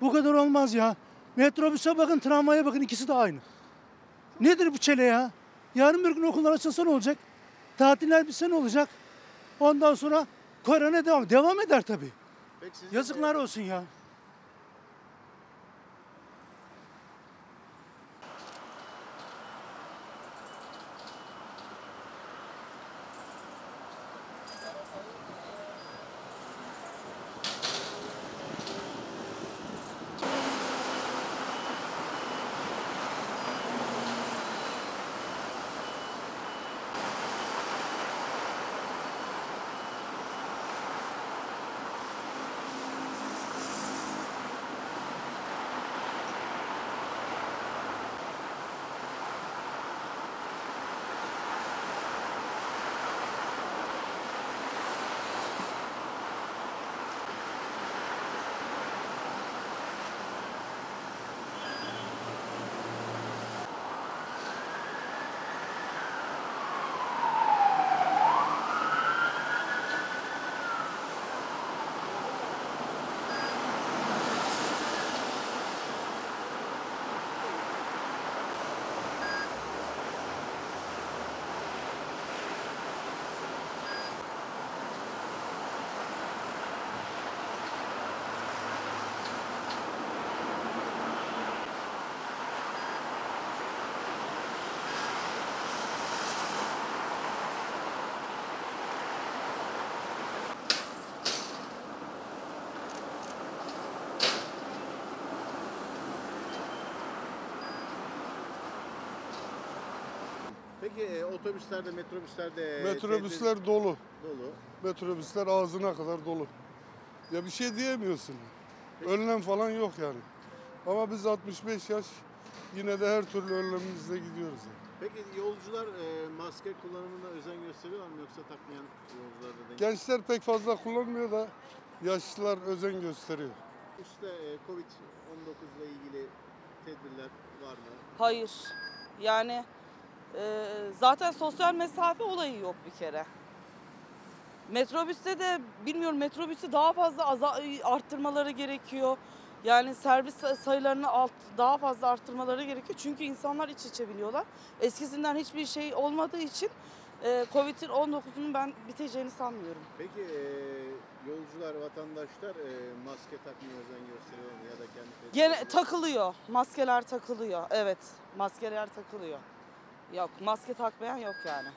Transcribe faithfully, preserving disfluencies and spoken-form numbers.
Bu kadar olmaz ya. Metrobüse bakın, tramvaya bakın, ikisi de aynı. Nedir bu çile ya? Yarın bir gün okullar açılsa ne olacak? Tatiller bitse ne olacak? Ondan sonra korona devam. Devam eder tabii. Peki sizin Yazıklar de- olsun ya. Peki e, otobüslerde, metrobüslerde e, Metrobüsler tedbir- dolu. dolu. Metrobüsler ağzına kadar dolu. Ya bir şey diyemiyorsun. Önlem falan yok yani. Ama biz altmış beş yaş yine de her türlü önlemimizle gidiyoruz. Yani. Peki yolcular e, maske kullanımına özen gösteriyorlar mı yoksa takmayan yolcular da denk? Gençler pek fazla kullanmıyor da yaşlılar özen gösteriyor. Üstte e, Covid on dokuz ile ilgili tedbirler var mı? Hayır. Yani e, zaten sosyal mesafe olayı yok bir kere. Metrobüste de bilmiyorum, metrobüsü daha fazla aza- arttırmaları gerekiyor. Yani servis sayılarını alt, daha fazla arttırmaları gerekiyor. Çünkü insanlar iç içe biniyorlar. Eskisinden hiçbir şey olmadığı için e, Covid on dokuzun ben biteceğini sanmıyorum. Peki e, yolcular, vatandaşlar e, maske takmaya özen gösteriyor mu ya da kendi tedbirleri- Gene takılıyor. Maskeler takılıyor. Evet, maskeler takılıyor. Yok, maske takmayan yok yani.